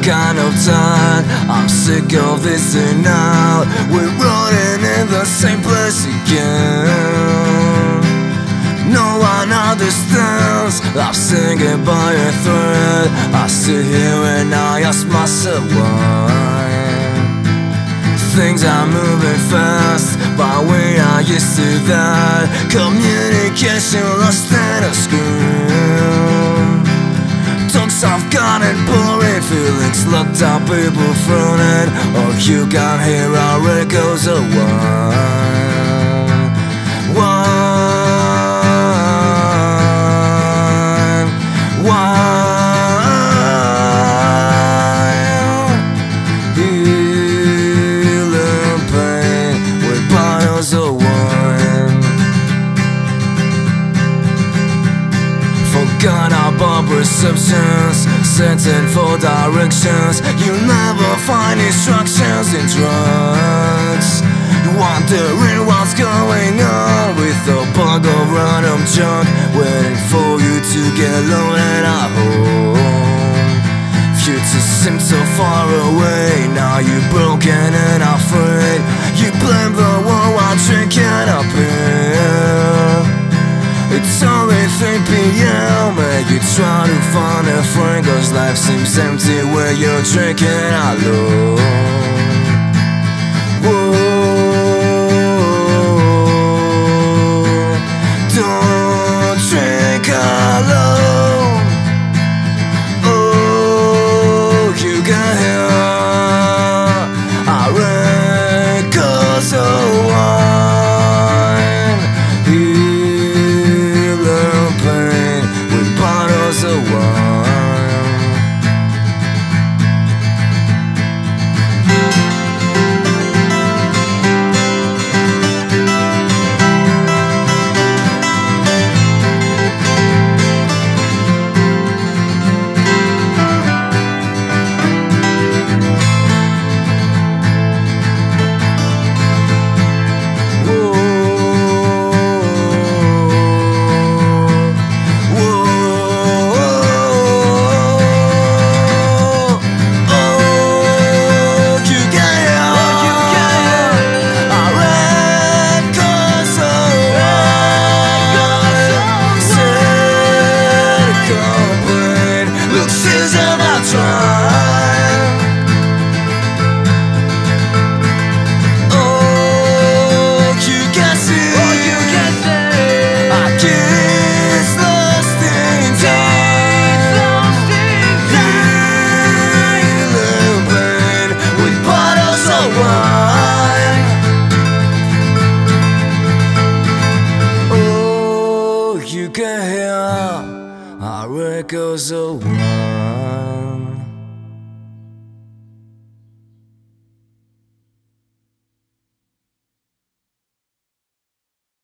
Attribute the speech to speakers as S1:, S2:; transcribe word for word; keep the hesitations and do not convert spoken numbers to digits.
S1: kind of tired. I'm sick of this tonight. We're running in the same place again. No one understands. I'm singing by a thread. I sit here and I ask myself why. Things are moving fast, but we are used to that. Communication lost in a screen. Talks have gotten boring, feelings locked up, people frowning. Oh, you can hear our echoes of whine. Whine, whine. Healing pain with bottles of wine. Forgot about perceptions, searching for directions. You'll never find instructions in drugs. Wondering what's going on with a bug of random junk, waiting for you to get loaded at home. Future seems so far away, now you're broken and afraid. You blame the world while drinking a beer. It's only three p m and you try to find a friend, cause life seems empty when you're drinking alone. Whoa, don't drink alone. Oh, you can hear our echoes of wine. Healing pain with bottles of wine. You can hear our echoes of wine.